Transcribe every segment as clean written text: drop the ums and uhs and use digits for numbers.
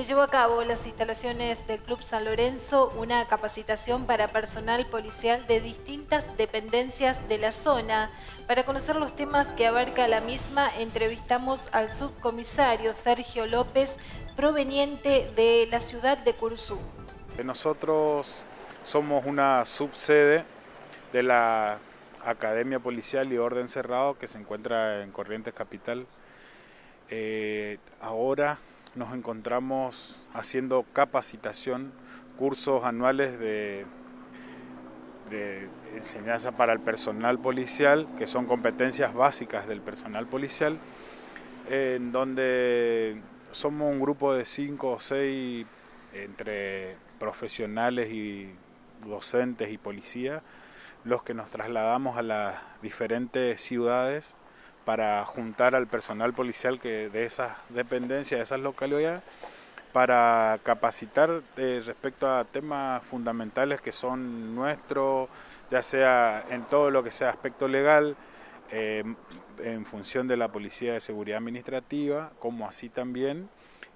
Se llevó a cabo en las instalaciones del Club San Lorenzo una capacitación para personal policial de distintas dependencias de la zona. Para conocer los temas que abarca la misma, entrevistamos al subcomisario Sergio López, proveniente de la ciudad de Curuzú. Nosotros somos una subsede de la Academia Policial y Orden Cerrado que se encuentra en Corrientes Capital. Ahora nos encontramos haciendo capacitación, cursos anuales de enseñanza para el personal policial, que son competencias básicas del personal policial, en donde somos un grupo de 5 o 6 entre profesionales y docentes y policías, los que nos trasladamos a las diferentes ciudades para juntar al personal policial que de esas dependencias, de esas localidades, para capacitar respecto a temas fundamentales que son nuestros, ya sea en todo lo que sea aspecto legal, en función de la Policía de Seguridad Administrativa, como así también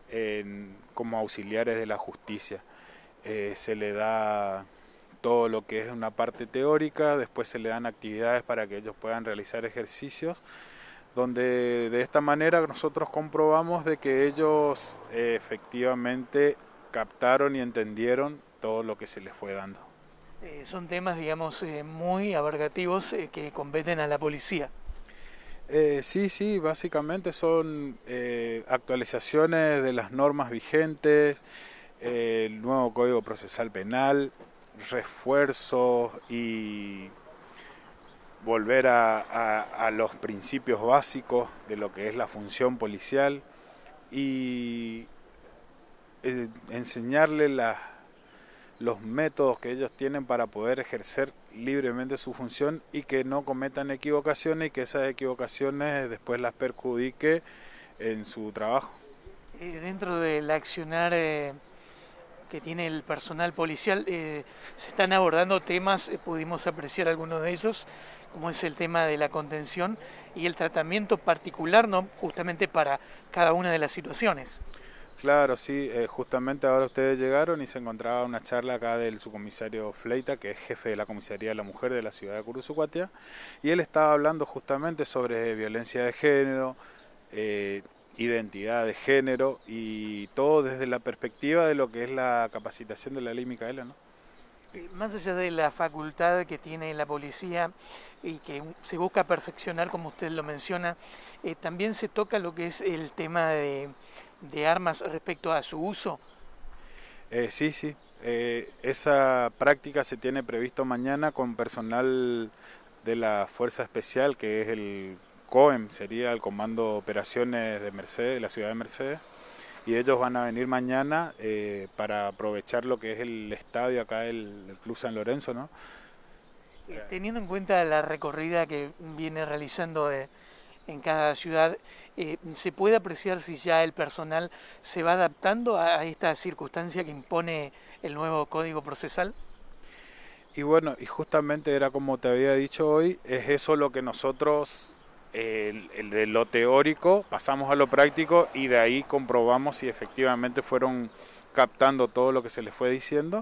como auxiliares de la justicia. Se le da todo lo que es una parte teórica, después se le dan actividades para que ellos puedan realizar ejercicios, donde de esta manera nosotros comprobamos de que ellos efectivamente captaron y entendieron todo lo que se les fue dando. Son temas, digamos, muy abarcativos que competen a la policía. Sí, básicamente son actualizaciones de las normas vigentes, el nuevo Código Procesal Penal, refuerzos y volver a los principios básicos de lo que es la función policial y enseñarle los métodos que ellos tienen para poder ejercer libremente su función y que no cometan equivocaciones y que esas equivocaciones después las perjudique en su trabajo. Dentro del accionar que tiene el personal policial, se están abordando temas, pudimos apreciar algunos de ellos, como es el tema de la contención y el tratamiento particular, ¿no?, justamente para cada una de las situaciones. Claro, sí, justamente ahora ustedes llegaron y se encontraba una charla acá del subcomisario Fleita, que es jefe de la Comisaría de la Mujer de la ciudad de Curuzucuatia, y él estaba hablando justamente sobre violencia de género, identidad de género y todo desde la perspectiva de lo que es la capacitación de la ley Micaela, ¿no? Más allá de la facultad que tiene la policía y que se busca perfeccionar, como usted lo menciona, también se toca lo que es el tema de armas respecto a su uso. Sí, esa práctica se tiene previsto mañana con personal de la Fuerza Especial, que es el COEM, sería el Comando de Operaciones de Mercedes, de la ciudad de Mercedes, y ellos van a venir mañana para aprovechar lo que es el estadio acá del Club San Lorenzo, ¿no? Teniendo en cuenta la recorrida que viene realizando en cada ciudad, ¿se puede apreciar si ya el personal se va adaptando a esta circunstancia que impone el nuevo Código Procesal? Y bueno, y justamente era como te había dicho hoy, es eso lo que nosotros, el de lo teórico, pasamos a lo práctico y de ahí comprobamos si efectivamente fueron captando todo lo que se les fue diciendo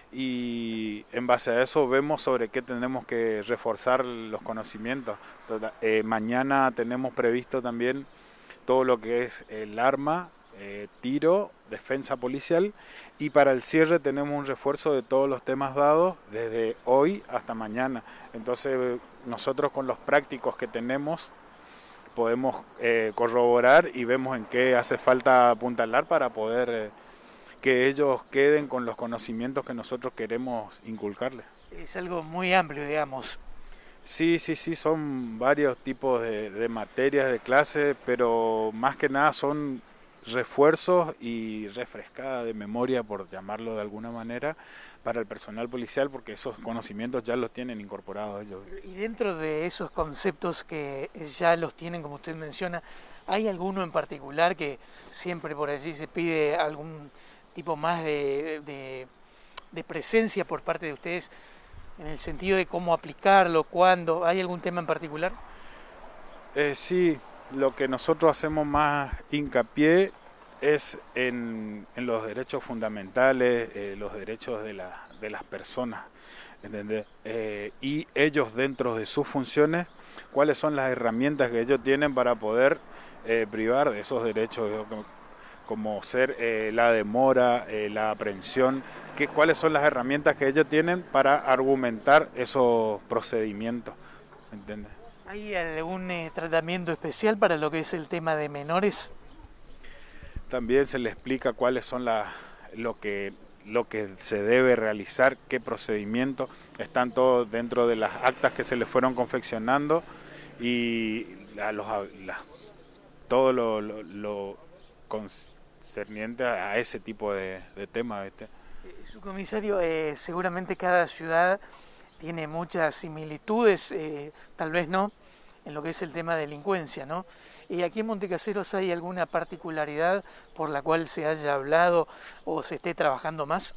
y en base a eso vemos sobre qué tenemos que reforzar los conocimientos. Mañana tenemos previsto también todo lo que es el arma, tiro, defensa policial y para el cierre tenemos un refuerzo de todos los temas dados desde hoy hasta mañana. Entonces nosotros con los prácticos que tenemos podemos corroborar y vemos en qué hace falta apuntalar para poder que ellos queden con los conocimientos que nosotros queremos inculcarles. Es algo muy amplio, digamos. Sí, son varios tipos de materias, de clases, pero más que nada son refuerzos y refrescada de memoria, por llamarlo de alguna manera, para el personal policial, porque esos conocimientos ya los tienen incorporados ellos. Y dentro de esos conceptos que ya los tienen, como usted menciona, ¿hay alguno en particular que siempre por allí se pide algún tipo más de presencia por parte de ustedes, en el sentido de cómo aplicarlo, cuándo? ¿Hay algún tema en particular? Sí, lo que nosotros hacemos más hincapié es en los derechos fundamentales, los derechos de las personas, ¿entendés? Y ellos dentro de sus funciones, cuáles son las herramientas que ellos tienen para poder privar de esos derechos, como ser la demora, la aprehensión, cuáles son las herramientas que ellos tienen para argumentar esos procedimientos, ¿entendés? ¿Hay algún tratamiento especial para lo que es el tema de menores? También se le explica cuáles son lo que se debe realizar, qué procedimientos, están todos dentro de las actas que se les fueron confeccionando y todo lo concerniente a ese tipo de temas, ¿viste? Subcomisario, seguramente cada ciudad tiene muchas similitudes, tal vez no, en lo que es el tema de delincuencia, ¿no? ¿Aquí en Montecaseros hay alguna particularidad por la cual se haya hablado o se esté trabajando más?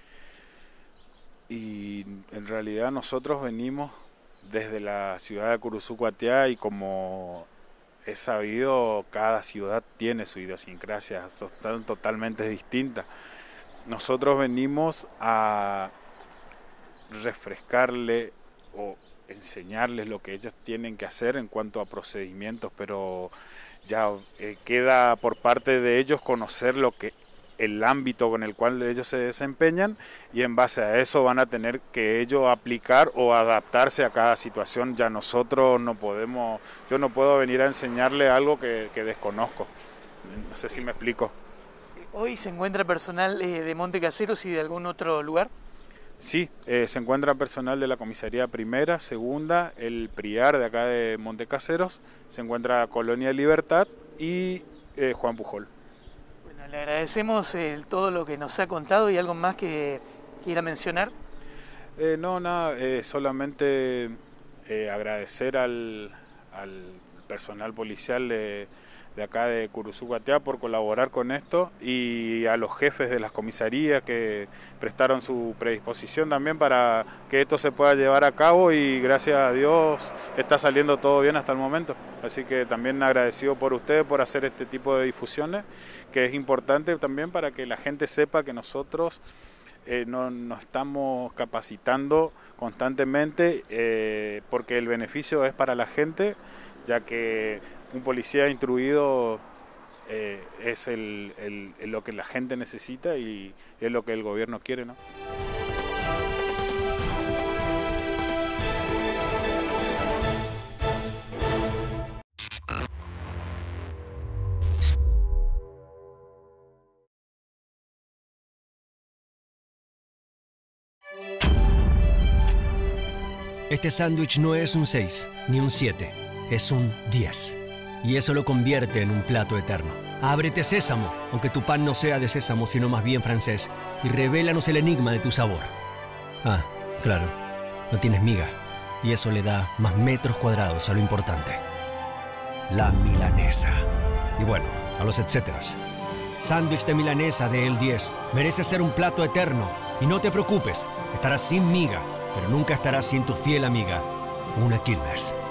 Y en realidad nosotros venimos desde la ciudad de Curuzucuatiá y como es sabido, cada ciudad tiene su idiosincrasia, son totalmente distintas. Nosotros venimos a refrescarle o enseñarles lo que ellos tienen que hacer en cuanto a procedimientos, pero ya queda por parte de ellos conocer el ámbito con el cual ellos se desempeñan y en base a eso van a tener que ellos aplicar o adaptarse a cada situación. Ya nosotros yo no puedo venir a enseñarle algo que desconozco. No sé si me explico. ¿Hoy se encuentra personal de Montecaseros y de algún otro lugar? Sí, se encuentra personal de la comisaría primera, segunda, el PRIAR de acá de Montecaseros, se encuentra Colonia Libertad y Juan Pujol. Bueno, le agradecemos todo lo que nos ha contado y algo más que quiera mencionar. No, nada, solamente agradecer al personal policial de acá de Curuzucuatiá por colaborar con esto y a los jefes de las comisarías que prestaron su predisposición también para que esto se pueda llevar a cabo y gracias a Dios está saliendo todo bien hasta el momento. Así que también agradecido por ustedes por hacer este tipo de difusiones, que es importante también para que la gente sepa que nosotros nos estamos capacitando constantemente porque el beneficio es para la gente, ya que un policía instruido es lo que la gente necesita y es lo que el gobierno quiere, ¿no? Este sándwich no es un 6 ni un 7, es un 10. Y eso lo convierte en un plato eterno. Ábrete, sésamo, aunque tu pan no sea de sésamo, sino más bien francés, y revélanos el enigma de tu sabor. Ah, claro, no tienes miga, y eso le da más metros cuadrados a lo importante. La milanesa. Y bueno, a los etcéteras. Sándwich de milanesa de El 10 merece ser un plato eterno, y no te preocupes, estarás sin miga, pero nunca estarás sin tu fiel amiga, una Quilmes.